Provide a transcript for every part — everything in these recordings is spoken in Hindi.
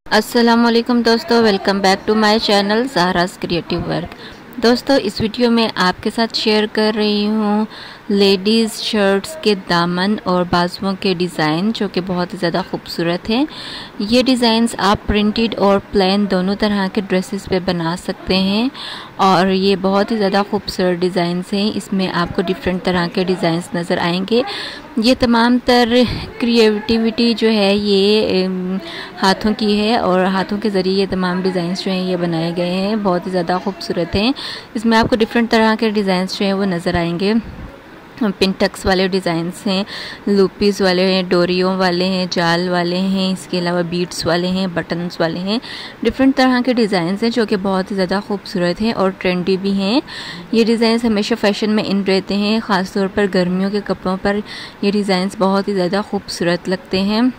अस्सलामुअलैकुम दोस्तों, welcome back to my channel Zahra's creative work. दोस्तों, इस वीडियो में आपके साथ शेयर कर रही हूँ लेडीज़ शर्ट्स के दामन और बाजुओं के डिज़ाइन जो कि बहुत ही ज़्यादा खूबसूरत हैं। ये डिज़ाइंस आप प्रिंटेड और प्लेन दोनों तरह के ड्रेसेस पे बना सकते हैं और ये बहुत ही ज़्यादा खूबसूरत डिज़ाइंस हैं। इसमें आपको डिफरेंट तरह के डिज़ाइंस नज़र आएंगे। ये तमाम तर क्रिएटिविटी जो है ये हाथों की है और हाथों के ज़रिए ये तमाम डिज़ाइंस जो हैं ये बनाए गए हैं, बहुत ही ज़्यादा खूबसूरत हैं। इसमें आपको डिफरेंट तरह के डिज़ाइंस जो हैं वो नज़र आएंगे। पिंटक्स वाले डिज़ाइंस हैं, लूपीज़ वाले हैं, डोरियों वाले हैं, जाल वाले हैं, इसके अलावा बीड्स वाले हैं, बटन्स वाले हैं। डिफरेंट तरह के डिज़ाइंस हैं जो कि बहुत ही ज़्यादा खूबसूरत हैं और ट्रेंडी भी हैं। ये डिज़ाइंस हमेशा फ़ैशन में इन रहते हैं, ख़ास तौर पर गर्मियों के कपड़ों पर ये डिज़ाइंस बहुत ही ज़्यादा खूबसूरत लगते हैं।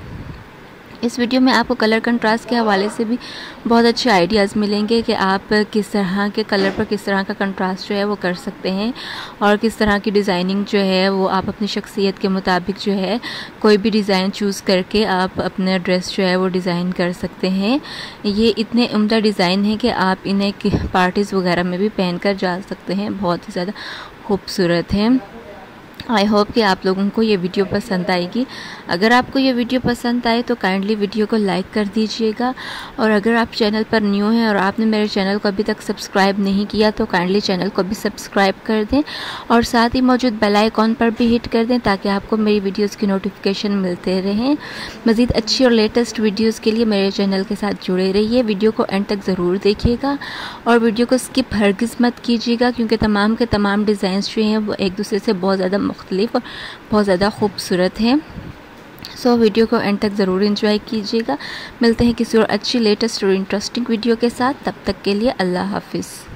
इस वीडियो में आपको कलर कंट्रास्ट के हवाले से भी बहुत अच्छे आइडियाज़ मिलेंगे कि आप किस तरह के कलर पर किस तरह का कंट्रास्ट जो है वो कर सकते हैं और किस तरह की डिज़ाइनिंग जो है वो आप अपनी शख्सियत के मुताबिक जो है कोई भी डिज़ाइन चूज़ करके आप अपना ड्रेस जो है वो डिज़ाइन कर सकते हैं। ये इतने उम्दा डिज़ाइन हैं कि आप इन्हें पार्टीज़ वगैरह में भी पहन कर जा सकते हैं, बहुत ही ज़्यादा खूबसूरत हैं। आई होप कि आप लोगों को ये वीडियो पसंद आएगी। अगर आपको ये वीडियो पसंद आए तो काइंडली वीडियो को लाइक कर दीजिएगा और अगर आप चैनल पर न्यू हैं और आपने मेरे चैनल को अभी तक सब्सक्राइब नहीं किया तो काइंडली चैनल को भी सब्सक्राइब कर दें और साथ ही मौजूद बेल आइकॉन पर भी हिट कर दें ताकि आपको मेरी वीडियोज़ की नोटिफिकेशन मिलते रहें। मज़ीद अच्छी और लेटेस्ट वीडियोज़ के लिए मेरे चैनल के साथ जुड़े रहिए। वीडियो को एंड तक ज़रूर देखिएगा और वीडियो को स्किप हरगिज़ मत कीजिएगा क्योंकि तमाम के तमाम डिज़ाइंस जो हैं वो एक दूसरे से बहुत ज़्यादा मुख्तलिफ और बहुत ज़्यादा खूबसूरत हैं। सो वीडियो को एंड तक ज़रूर एंजॉय कीजिएगा। मिलते हैं किसी और अच्छी लेटेस्ट और इंटरेस्टिंग वीडियो के साथ। तब तक के लिए अल्लाह हाफिज़।